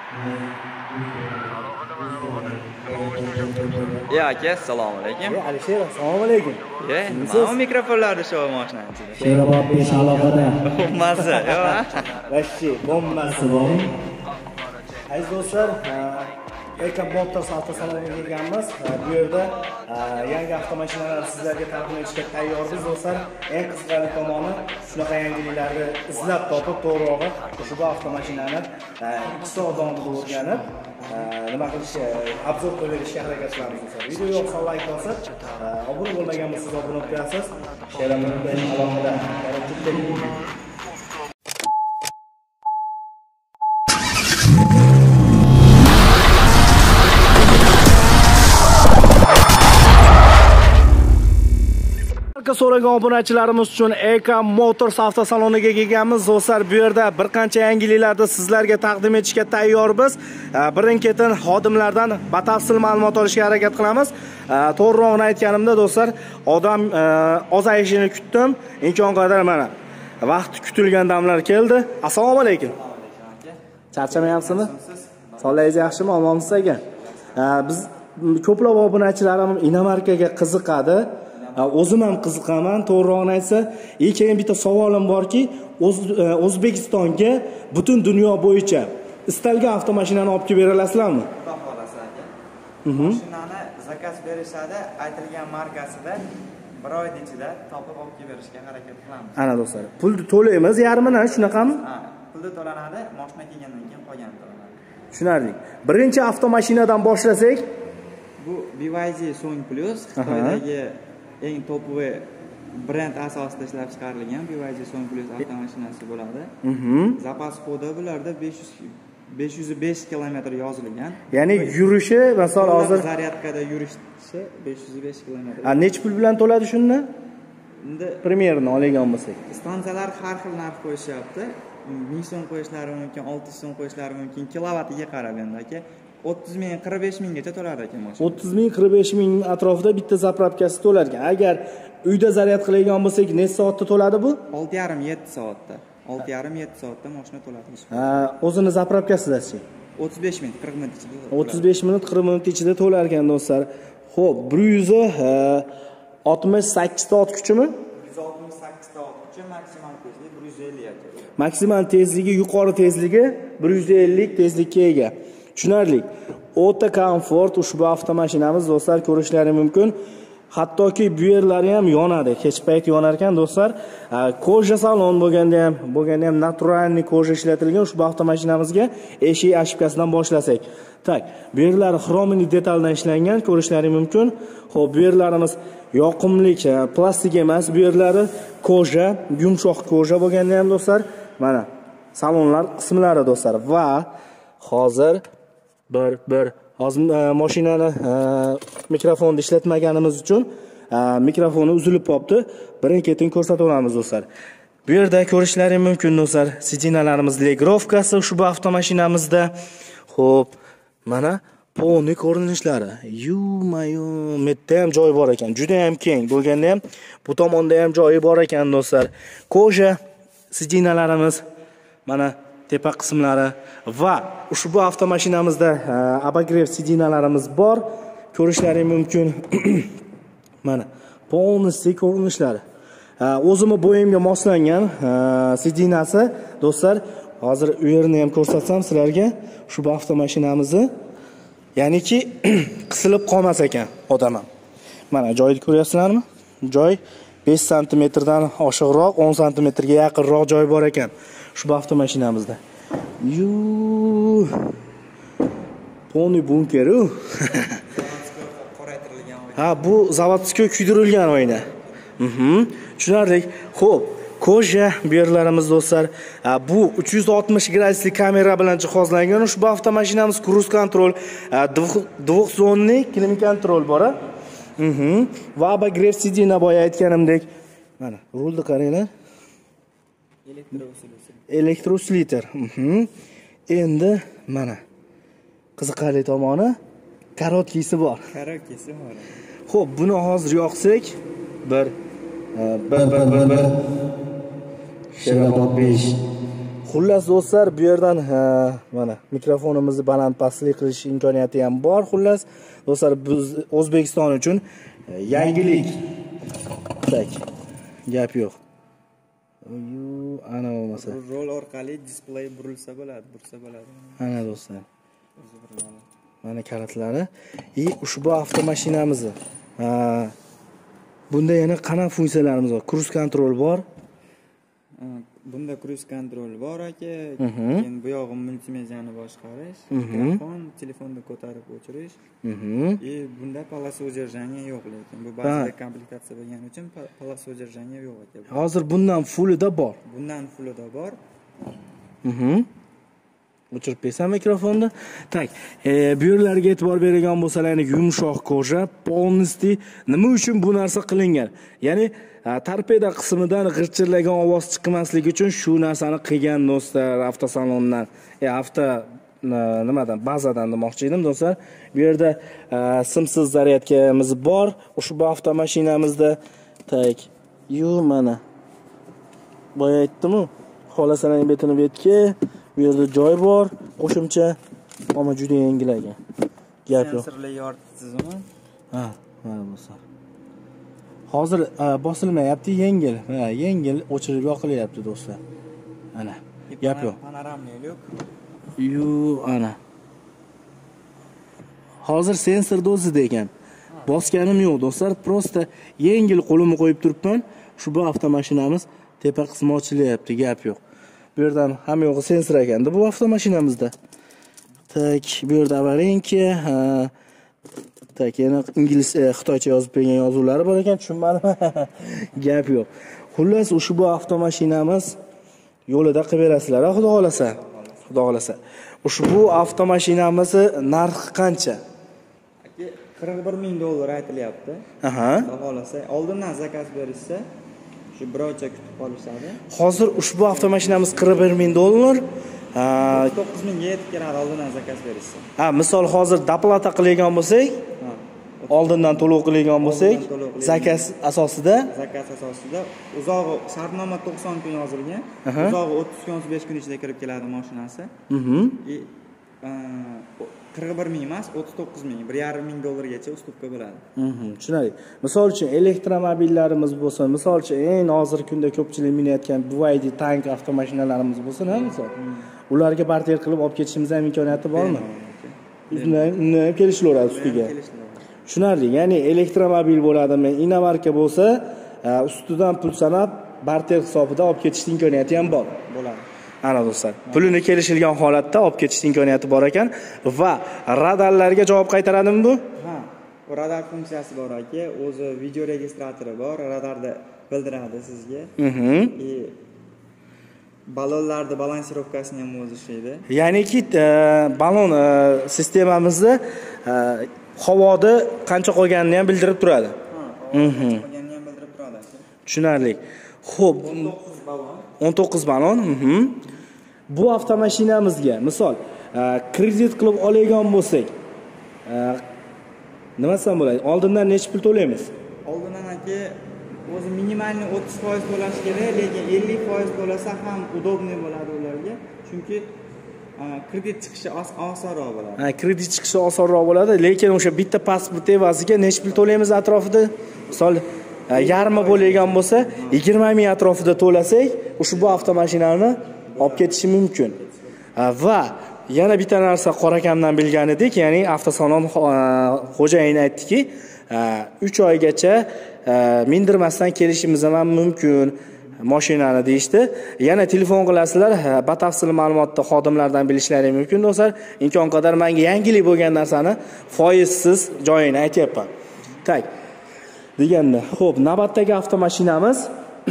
Ya aka, assalomu alaykum. Alisher, assalomu alaykum. Mana mikrofonlarni shu mashinani ichida. Sherobod besh aloqada. Mazza, yo. Vashi, bombasi bor. Aziz do'stlar, Eka Motors avtosaloniga kelganmiz. Bu yerda yangi avtomashinalar sizlarga taqdim etishga tayyormiz do'stlar. Eng qiziqarli tomoni shunaqa yangiliklarni izlab topib, to'g'rirog'i ushbu avtomashinani 2 soat davomida o'rganib, nima qilish, obzor qilib berishga harakat qilamiz do'stlar. Video yoqsa like bosib, obuna bo'lmagan bo'lsangiz obuna bo'lib qo'yasiz. Sherobod alohida so'ragan obunachilarimiz uchun Eka Motors avtosaloniga kelganmiz. Do'stlar, bu yerda bir qancha yangiliklarni sizlarga taqdim etishga tayyormiz. Birin-ketin xodimlardan batafsil ma'lumot olishga harakat qilamiz. To'g'rirog'ini aytganimda do'stlar, odam ozayishini kutdim. Imkon qadar mana vaqt kutilgan damlar keldi. Assalomu alaykum. Charchamayapsizmi? Sog'lig'ingiz yaxshimi? Omonmisiz aka? Biz ko'plab obunachilarimiz inomarkaga qiziqadi. O'zim ham qiziqaman, to'g'rirog'ini aytsa, keyin bitta savolim borki, O'zbekistonga butun dunyo bo'yicha istalgan avtomashinani olib kelib bera olasizlarmi? Xudo xolasa aka. Mashinani zakaz berishadi, aytilgan markasida 1 oy ichida topib olib kelib berishga harakat qilamiz. Ana do'stlar, pulni to'laymiz, yarmini shunaqami? Ha, pulni to'lanadi, mashina kelgandan keyin qolgani to'lanadi. Tushunarli. Birinchi avtomashinadan boshlasak, bu BYD Song Plus Xitoydagi eng topovoy brend asosida ishlab chiqarilgan BYD Song Plus avtomashinasi bo'ladi. Zapas kodi bularda 505 kilometr yozilgan. Ya'ni yurishi, masalan, hozir zaryadkada yurishi 505 kilometr. Necha pul bilan to'ladi shunda? Endi primerni olgan bo'lsak. Stansiyalar har xil narx qo'yishyapti. 1000 so'm qo'yishlari mumkin, 600 so'm qo'yishlari mumkin, kilovatiga qarab endi aka. 30 ming, 45 minggacha to'lar ekan mashina. 30 ming, 45 ming atrofida bitta zapravkasi to'lar ekan. Agar uyda zaryad qiladigan bo'lsak, necha soatda to'ladi bu? 6,5-7 soatda. 6,5-7 soatda mashina to'ladi. O'zini zapravkasidachi? 35 minut, 40 minut ichida. 35 minut, 40 minut ichida to'lar ekan do'stlar. Xo'p, 168 ta ot kuchimi? 168 ta ot kuchi, maksimal tezlik 150 aka. Maksimal tezligi, yuqori tezligi 150 tezlikka ega. Tushunarli. O'ta komfort ushbu avtomashinamiz do'stlar, ko'rishlari mumkin. Hattoki bu yerlari ham yonadi. Kech payt yonar ekan do'stlar. Koja salon bo'lganda ham naturalniy koja ishlatilgan ushbu avtomashinamizga eshik ashibkasidan boshlasak. Tak, bu yerlari xromli detaldan ishlangan, ko'rishlari mumkin. Xo'p, bu yerlarimiz yoqimli, plastik emas, bu yerlari koja, yumshoq koja bo'lganda ham do'stlar, mana salonlar qismlari do'stlar va hozir hozir mashinani mikrofonni ishlatmaganimiz uchun mikrofoni uzilib qolibdi. Birin-ketin ko'rsatib o'tamiz do'stlar. Bu yerda ko'rishlaringiz mumkin do'stlar, sidinalarimiz legrovkasi ushbu avtomashinamizda. Xo'p, mana poni ko'rinishlari. Yu-mayu, metda ham joy bor ekan. Juda ham keng. Bo'lganda ham bu tomonda ham joyi bor ekan do'stlar. Koja sidinalarimiz mana tepa qismlari va ushbu avtomashinamizda abagrev sidinalarimiz bor. Ko'rishlaringiz mumkin. Mana polniy ko'rinishlari. O'zimni bo'yimga moslangan sidinasi do'stlar. Hozir u yerni ham ko'rsatsam sizlarga ushbu avtomashinamizni, ya'niki qisilib qolmas ekan odam ham. Mana joyni ko'ryapsizlarmi? Joy 5 sm dan oshiqroq, 10 sm ga yaqinroq joy bor ekan ushbu avtomashinamizda. Poni bunkeru. Ha, bu zavodskiy kuydirilgan oyna. Tushunarli. Xo'p, koja bu yerlarimiz do'stlar, bu 360 gradusli kamera bilan jihozlangan ushbu avtomashinamiz cruise control, dvoqzonli klimat kontrol bor. Va abagrev sidina boya aytganimdek, mana rulni qaranglar. Elektrosliter. Endi mana qiziqarli tomoni karotkisi bor. Karotkisi bor. Xo'p, buni hozir yoqsak, bir Sherobod 5 Xullas do'stlar, bu yerdan mana mikrofonimizni baland pastlik qilish imkoniyati ham bor. Xullas do'stlar, biz O'zbekiston uchun yangilik. Tak. Gap yo'q. Ana bo'lmasa. Rol orqali displey burilsa bo'ladi, bursa bo'ladi. Ana do'stlar. Mana kalitlari. Ushbu avtomashinamizni. Bunda yana qanaqa funksiyalarimiz bor? Cruise control bor. Bunda cruise control bor aka. Keyin bu yog'i multimediani boshqarish, mikrofon, telefonni ko'tarib o'chirish. Bunda полоса удержания yo'q lekin. Bu ba'zida komplektatsiya bo'lgani uchun полоса удержания yo'q aka. Hozir bundan fullida bor. Bundan fullida bor. O'chirib bersam mikrofonni. Tak, bu yerlarga e'tibor bergan bo'lsalaringiz, yumshoq koja, polnosti nima uchun bu narsa qilingan? Ya'ni torpeda qismidan g'irchillagan ovoz chiqmasligi uchun shu narsani qilgan do'stlar avtosalondan, nimadan, bazadan demoqchi edim do'stlar. Bu yerda simsiz zaryadkamiz bor. Ushbu avtomashinamizda tak, mana boya aytdim-ku, xohlasangiz betini betga, bu yerda joy bor, qo'shimcha, ammo juda yengil ekan. Gap yo'q. Sensorli yoritish tizimi. Mana do'stlar. Hozir bosilmayapti, yengil. Yengil o'chirib yoqilyapti do'stlar. Ana. Gap yo'q. Panoramli yo'q. Ana. Hozir sensorda o'zida ekan. Bosganim yo'q do'stlar, prosta yengil qo'limni qo'yib turibman. Shu bu avtomashinamiz tepa qismi ochilyapti, gap yo'q. Bu yerdan hamma yo'g'i sensor ekanda bu avtomashinamizda. Tak, bu yerda avarinki, tak, yana ingliz, xitoycha yozib bergan yozuvlari bor ekan, tushunmadim. Gap yo'q. Xullas, ushbu avtomashinamiz yo'lida qilib berasizlar, xudo xolasa. Xudo xolasa. Ushbu avtomashinamizni narxi qancha? $41,000 aytilyapti. Xudo xolasa, oldindan zakaz berishsa, shu bir oycha kutib qolishadi. Hozir ushbu avtomashinamiz $41,000. 9,000 ga yetib keladi oldindan zakaz berishsa. Misol hozir doplata qilgan bo'lsak, oldindan to'lov qilgan bo'lsak, zakaz asosida, uzog'i shartnoma 90 kun yozilgan, uzog'i 30 kun 35 kun ichida kirib keladi mashinasi. 41,000 emas, 39,000, $1,500 gacha ustupka bo'ladi. Tushunarli. Misol uchun elektromobillarimiz bo'lsa, misol uchun eng hozirgi kunda ko'pchilik minayotgan BYD tank avtomashinalarimiz bo'lsa, misol ularga barter qilib olib ketishimiz ham imkoniyati bormi? Undan kelishlaveradi ustiga. Tushunarli. Ya'ni elektromobil bo'ladimi, inomarka bo'lsa, ustidan pul sanab barter hisobida olib ketish imkoniyati ham bor. Bo'ladi. Ana do'stlar, pulini kelishilgan holatda olib ketish imkoniyati bor ekan va radarlarga javob qaytaradimi bu? Radar funksiyasi bor aka, o'zi video registratori bor, radarda bildiradi sizga. Ballonlarni balansirovkasini ham o'zi ishlaydi. Ya'niki ballon sistemamizda havoda qancha qolganini ham bildirib turadi. Qolganini ham bildirib turadi. Tushunarli. Xo'p, 19 ballon. Bu avtomashinamizga misol kredit qilib olgan bo'lsak, nima desam bo'ladi? Oldindan necha pul to'laymiz? Oldindan aka o'zi minimalni 30% to'lash kerak, lekin 50% to'lasa ham udobniy bo'ladi ularga. Chunki kredit chiqishi osonroq bo'ladi. Kredit chiqishi osonroq bo'ladi, lekin o'sha bitta pasport evaziga necha pul to'laymiz atrofida? Misol yarmi bo'lgan bo'lsa, 20,000 atrofida to'lasak, ushbu avtomashinani olib ketishi mumkin. Va yana bitta narsa qorakamdan bilgan edik, ya'ni avtosalon xo'jayini aytdiki, 3 oygacha mindirmasdan kelishimiz ham mumkin mashinani deyishdi. Yana telefon qilasizlar, batafsil ma'lumotni xodimlardan bilishlari mumkin do'stlar. Imkon qadar menga yangilik bo'lgan narsani foizsiz joyini aytyapman. Tak. Deganda, xo'p, navbatdagi avtomashinamiz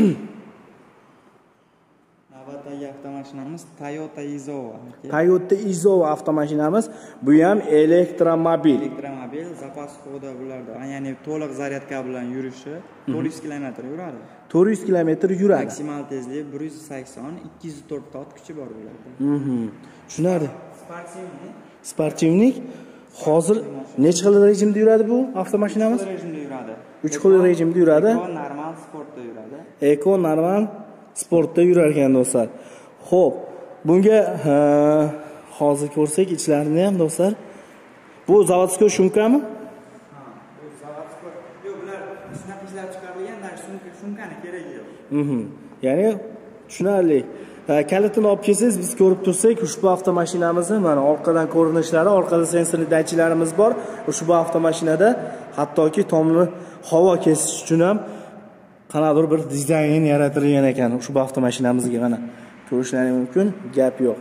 Toyota Izova. Toyota Izova avtomashinamiz, bu ham elektromobil. Zapas xoda bularda, ya'ni to'liq zaryadka bilan yurishi 400 km yuradi. 400 km yuradi. Maksimal tezlik 180, 204 ot kuchi bor bularda. Tushunarli. Sportivnik. Hozir necha xil rejimda yuradi bu avtomashinamiz? 3 xil rejimda yuradi. 3 xil rejimda yuradi. Eko, normal, sportda yuradi. Eko, normal, sportda yurar ekan do'stlar. Xo'p, Bunga hozir ko'rsak ichlarini ham do'stlar. Bu zavodskiy shumkami? Bu zavodskiy. Yo'q, bular shunaqa ishlab chiqarilgan, shumkani keragi yo'q. Ya'ni tushunarli. Kalitini olib kelsangiz, biz ko'rib tursak, ushbu avtomashinamizni mana orqadan ko'rinishlari, orqada sensorli datchiklarimiz bor. Ushbu avtomashinada hattoki tomni havo kesish uchun ham qanaqadir bir dizayn yaratilgan ekan ushbu avtomashinamizga mana ko'rishlaringiz mumkin, gap yo'q.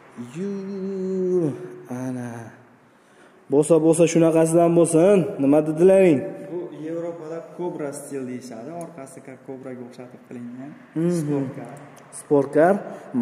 Ana. Bo'lsa shunaqasidan bo'lsin. Nima dedilaring? Bu Yevropada Cobra stil deyishadi. Orqasi Cobraga o'xshatib qilingan. Sportkar.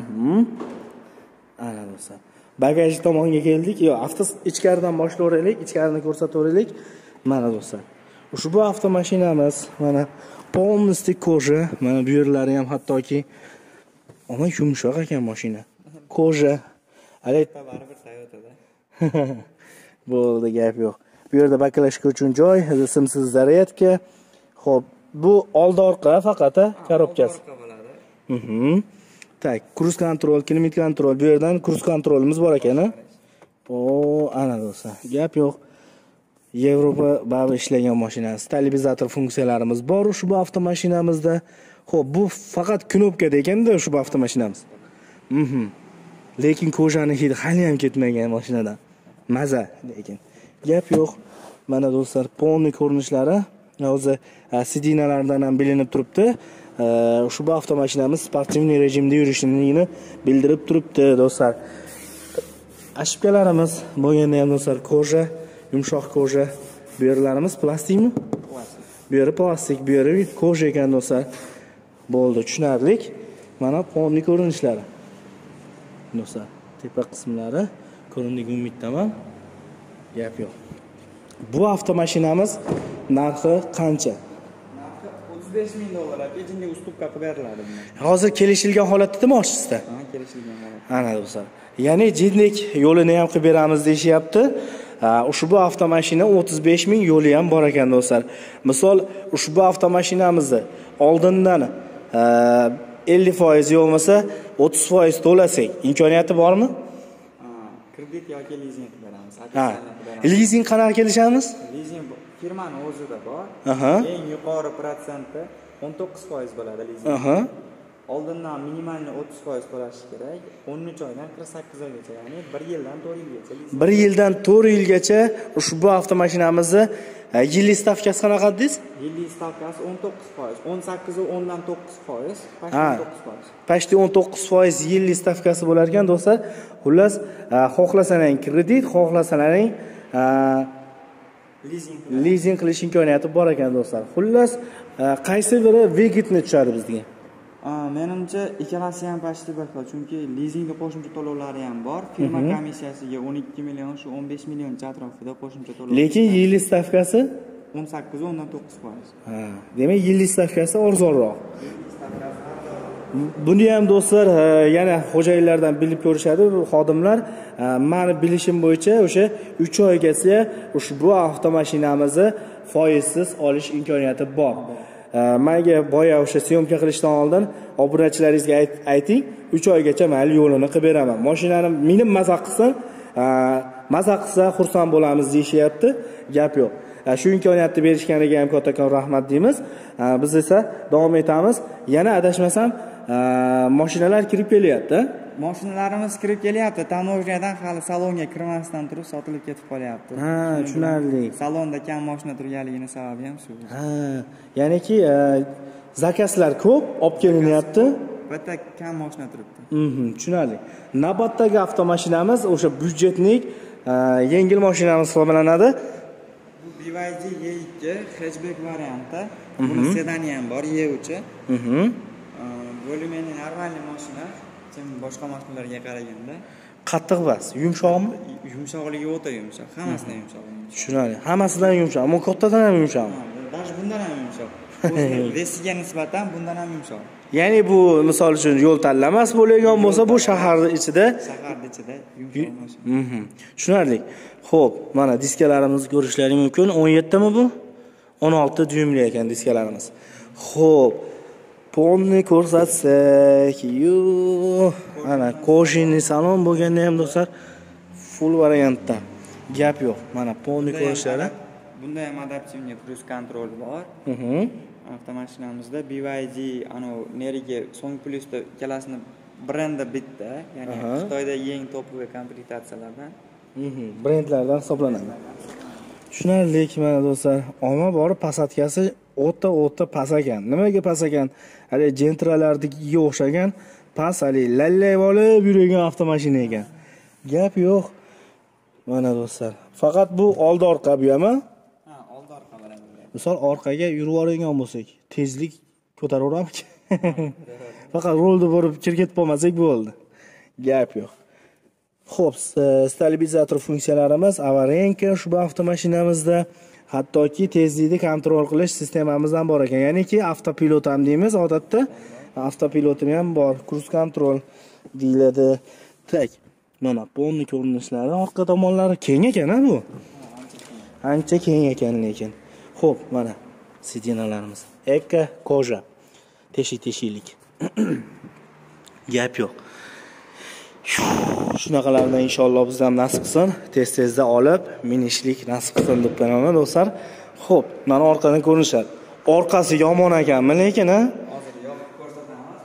Ana bo'lsa. Bagaj tomonga keldik. Yo, ichkaridan boshlaveraylik, ichkarini ko'rsataveraylik. Mana do'stlar. Ushbu avtomashinamiz mana полностью koja, mana bu yerlari ham hattoki ama yumshoq ekan mashina. Koja. Baribir Toyota'da. Bo'ldi, gap yo'q. Bu yerda baklashka uchun joy, simsiz zaryadka. Xo'p, bu oldi orqa faqat korobkasi. Tak, kruz kontrol, klimat kontrol, bu yerdan kruz kontrolimiz bor ekan. Ana do'stlar, gap yo'q. Yevropa babi ishlagan mashina. Stabilizator funksiyalarimiz bor ushbu avtomashinamizda. Xo'p, bu faqat knopkada ekanda ushbu avtomashinamiz. Lekin kojani hidi hali ham ketmagan mashinadan. Maza lekin. Gap yo'q. Mana do'stlar, polni ko'rinishlari o'zi sidinalardan ham bilinib turibdi. Ushbu avtomashinamiz sportivniy rejimda yurishini bildirib turibdi do'stlar. Ashibkalarimiz bo'lganda ham do'stlar koja, yumshoq koja. Bu yerlarimiz plastikmi? Plastik. Bu yeri plastik, bu yeri koja ekan do'stlar. Bo'ldi, tushunarli. Mana polni ko'rinishlari. Do'stlar, tepa qismlari ko'rindiga umiddaman. Gap yo'q. Bu avtomashinamiz narxi qancha? Narxi $35,000. Ejinga ustupka qilib beriladi bunga. Hozir kelishilgan holatdami oshsizda? Ha, kelishilgan holat. Ana do'stlar. Ya'ni jidnik yo'lini ham qilib beramiz deyishyapti. Ushbu avtomashina 35,000 yo'li ham bor ekan do'stlar. Misol ushbu avtomashinamizni oldindan 50% yo'lmasa 30% to'lasak, imkoniyati bormi? Kredit yoki lizing qilib beramiz. Lizing qanaqa kelishamiz? Lizing firmaning o'zida bor. Eng yuqori protsenti 19% bo'ladi lizing. Oldindan minimalni 30% to'lash kerak. 13 oydan 48 oygacha, ya'ni 1 yildan 4 yilgacha. 1 yildan 4 yilgacha ushbu avtomashinamizni yillik stavkasi qanaqa dedingiz? Yillik stavkasi 19%, 18 u 10 dan 9%, pashti 19%. Pashti 19% yillik stavkasi bo'lar ekan do'stlar. Xullas, xohlasanang kredit, xohlasanang lizing qilish imkoniyati bor ekan do'stlar. Xullas, qaysi biri vegitni tushadi bizga? Menimcha ikkalasi ham pashti bir xil, chunki lizingga qo'shimcha to'lovlari ham bor. Firma komissiyasiga 12 million, shu 15 million atrofida qo'shimcha to'lov. Lekin yillik stavkasi 18 o'ndan 9%. Demak, yillik stavkasi arzonroq. Buni ham do'stlar yana xo'jayinlardan bilib ko'rishadi xodimlar. Meni bilishim bo'yicha o'sha 3 oygacha ushbu avtomashinamizni foizsiz olish imkoniyati bor. Menga boya o'sha syomka qilishdan oldin obunachilaringizga ayting, 3 oygacha mayli yo'lini qilib beraman. Mashinani minib maza qilsa xursand bo'lamiz deyishyapti. Gap yo'q. Shu imkoniyatni berishganiga ham kattakon rahmat deymiz. Biz esa davom etamiz. Yana adashmasam, mashinalar kirib kelyapti. Mashinalarimiz kirib kelyapti. Tamoshnadan hali salonga kirmasdan turib sotilib ketib qolyapti. Tushunarli. Salonda kam mashina turganligining sababi ham shu. Ya'niki zakazlar ko'p olib kelinyapti. Bitta kam mashina turibdi. Tushunarli. Navbatdagi avtomashinamiz o'sha byudjetlik yengil mashinamiz hisoblanadi. Bu BYD E2 hatchback varianti. Buni sedani ham bor, E3. Bo'lmeni normalniy mashina, boshqa mashinalarga qaraganda qattiq bas, yumshoqmi? Yumshoqligi o'ta yumshoq, hammasidan yumshoq. Tushunarli. Hammasidan yumshoq, ammo kattadan ham yumshoqmi? Даже bundan ham yumshoq. Vesiga nisbatan bundan ham yumshoq. Ya'ni bu misol uchun yo'l tanlamas bo'lgan bo'lsa, bu shahar ichida yumshoq mashina. Tushunarli. Xo'p, mana diskalarimizni ko'rishlaring mumkin. 17 mi bu? 16 dyumli ekan diskalarimiz. Xo'p. Ponni ko'rsatsak, ana kojinli salon bo'lganda ham do'stlar full variantda. Gap yo'q. Mana ponni ko'rishlari. Bunda ham adaptivniy cruise control bor. Avtomashinamizda BYD neriga so'ng plyusda ikkalasini brendi bitta, ya'ni Xitoyda eng topoviy komplektatsiyalardan. Brendlardan hisoblanadi. Tushunarli, mana do'stlar, omma bori Passat'kasi o'ta past ekan. Nimaga past ekan? Hali Gentralarnikiga o'xshagan past, hali lallay olib yurgan avtomashina ekan. Gap yo'q. Mana do'stlar, faqat bu oldi orqa bu ham. Oldi orqa bilan. Misol orqaga yurib oladigan bo'lsak, tezlik ko'taraveramiz. Faqat rolda borib kirib bo'lmasak bo'ldi. Gap yo'q. Xo'p, stabilizator funksiyalarimiz avarenka ushbu avtomashinamizda, hattoki tezlikni kontrol qilish sistemamiz ham bor ekan. Ya'niki avtopilot ham deymiz, odatda avtopilotimi ham bor, cruise control deyiladi. Tak. Mana ponni ko'rinishlari, orqa tomonlari keng ekan bu. Ancha keng ekan lekin. Xo'p, mana sidinalarimiz. Eka koja. Teshik-teshiklik. Gap yo'q. Shunaqalardan inshaalloh biz ham nasib qilsin, tez-tezda olib minishlik nasib qilsin deb qo'yaman do'stlar. Xo'p, mana orqadan ko'rinishlar. Orqasi yomon ekanmi lekin, Hozir yopib ko'rsatamiz.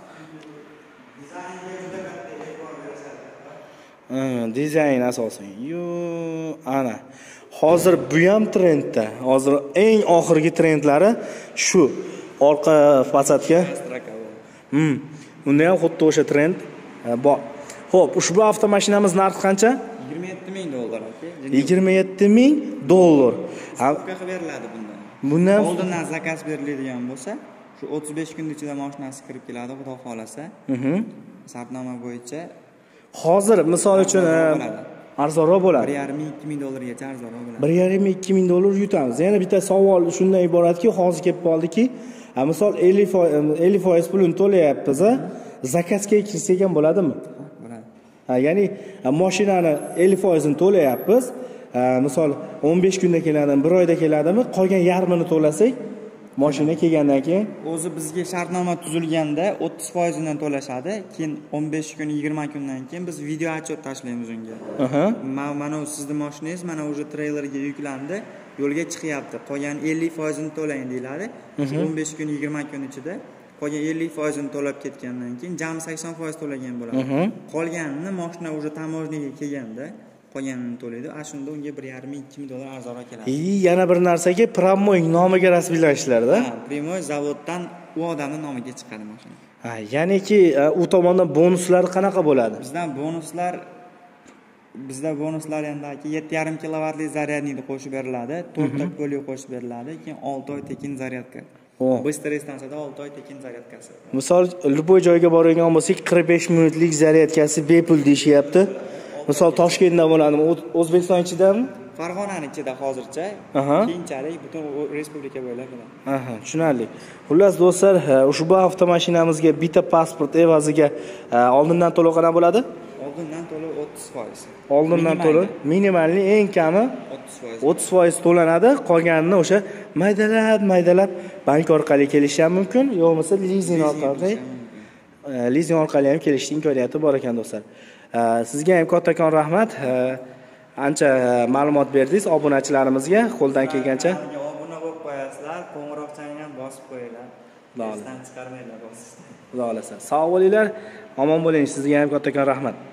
Dizayn asosan. Ana. Hozir bu ham trendda. Hozir eng oxirgi trendlari shu. Orqa fasadga. Bunda ham xuddi o'sha trend bor. Xo'p, ushbu avtomashinamiz narxi qancha? $27,000 aka. $27,000. Qilib beriladi bundan. Bundan oldindan zakaz beriladigan bo'lsa, shu 35 kun ichida mashinasi kirib keladi, xudo xolasa. Shartnoma bo'yicha hozir misol uchun arzonroq bo'ladi. $1,5-2,000 gacha arzonroq bo'ladi. $1,5-2,000 yutamiz. Yana bitta savol shundan iboratki, hozir kelib qoldiki, misol 50% pulini to'layapmiz, zakazga kirsak ham bo'ladimi? Ya'ni mashinani 50% ni to'layapmiz. Misol 15 kunda keladimi, 1 oyda keladimi? Qolgan yarmini to'lasak, mashina kelgandan keyin o'zi bizga shartnoma tuzilganda 30% dan to'lashadi. Keyin 15 kun, 20 kundan keyin biz video отчет tashlaymiz unga. Mana sizning mashinangiz mana o'sha treylerga yuklandi, yo'lga chiqyapti. Qolgan 50% ni to'lang deyiladi. 15 kun, 20 kun ichida qolgan 50% ni to'lab ketgandan keyin jami 80% to'lagan bo'ladi. Qolganini mashina o'sha tamojniga kelganda qolganini to'laydi. Shunda unga $1,5-2,000 arzonroq keladi. Yana bir narsaga Primoy nomiga rasmiylashishlarda. Primoy zavoddan u odamning nomiga chiqadi mashina. Ya'niki u tomondan bonuslar qanaqa bo'ladi? Bizda bonuslar endaki 7,5 kilovatlik zaryadnikni qo'shib beriladi, 4 ta polio qo'shib beriladi, keyin 6 oy tekin zaryadka. Bыстрый stansiyada 6 oy tekin zaryadkasi. Misol, любой joyga boradigan bo'lsak, 45 minutlik zaryadkasi bepul deyishyapti. Misol Toshkentda bo'ladimi, O'zbekiston ichidami? Farg'onani ichida hozircha, keyinchalik butun respublika bo'ylab bo'ladi. Tushunarli. Xullas do'stlar, ushbu avtomashinamizga bitta pasport evaziga oldindan to'lov qana bo'ladi? Oldindan to'lov 30%. Oldindan to'lov minimalni eng kami 30% to'lanadi. Qolganini o'sha maydalab bank orqali kelish ham mumkin, yo'qmasa lizing orqali ham kelishning imkoniyati bor ekan do'stlar. Sizga ham kattakon rahmat. Ancha ma'lumot berdingiz obunachilarimizga, qo'ldan kelgancha. Obuna bo'lib qo'yasizlar, qo'ng'iroqchani ham bosib qo'yinglar. Esdan chiqarmanglar bosishni. Xudo xolasa. Sog' bo'linglar, omon bo'ling. Sizga ham kattakon rahmat.